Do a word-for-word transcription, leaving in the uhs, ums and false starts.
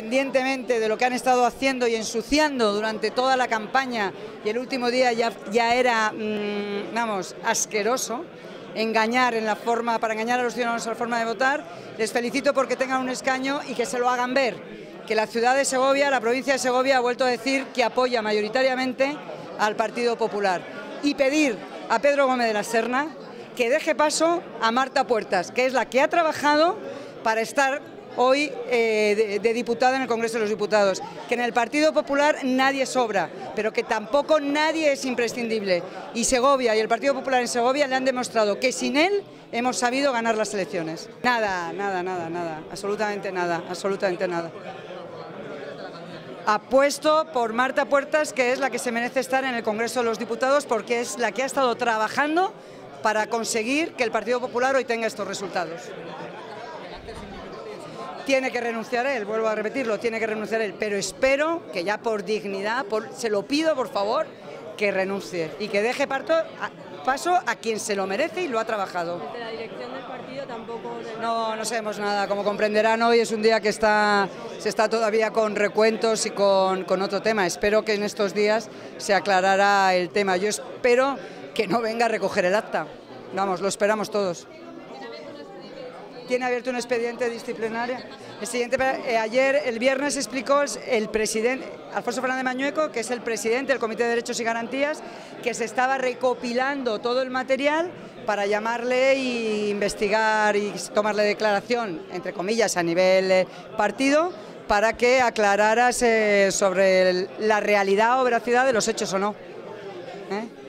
independientemente de lo que han estado haciendo y ensuciando durante toda la campaña, y el último día ya, ya era, mmm, vamos, asqueroso, engañar en la forma, para engañar a los ciudadanos en la forma de votar. Les felicito porque tengan un escaño y que se lo hagan ver, que la ciudad de Segovia, la provincia de Segovia ha vuelto a decir que apoya mayoritariamente al Partido Popular, y pedir a Pedro Gómez de la Serna que deje paso a Marta Puertas, que es la que ha trabajado para estar hoy eh, de, de diputada en el Congreso de los Diputados, que en el Partido Popular nadie sobra, pero que tampoco nadie es imprescindible, y Segovia y el Partido Popular en Segovia le han demostrado que sin él hemos sabido ganar las elecciones. Nada, nada, nada, nada, absolutamente nada, absolutamente nada. Apuesto por Marta Puertas, que es la que se merece estar en el Congreso de los Diputados, porque es la que ha estado trabajando para conseguir que el Partido Popular hoy tenga estos resultados. Tiene que renunciar él, vuelvo a repetirlo, tiene que renunciar él, pero espero que ya por dignidad, por, se lo pido por favor, que renuncie y que deje parto, a, paso a quien se lo merece y lo ha trabajado. Desde la dirección del partido tampoco... No, no sabemos nada, como comprenderán hoy es un día que está, se está todavía con recuentos y con, con otro tema. Espero que en estos días se aclarará el tema. Yo espero que no venga a recoger el acta, vamos, lo esperamos todos. Tiene abierto un expediente disciplinario. El siguiente, eh, ayer, el viernes, explicó el, el presidente, Alfonso Fernández Mañueco, que es el presidente del Comité de Derechos y Garantías, que se estaba recopilando todo el material para llamarle e investigar y tomarle declaración, entre comillas, a nivel eh, partido, para que aclararas eh, sobre el, la realidad o veracidad de los hechos o no. ¿Eh?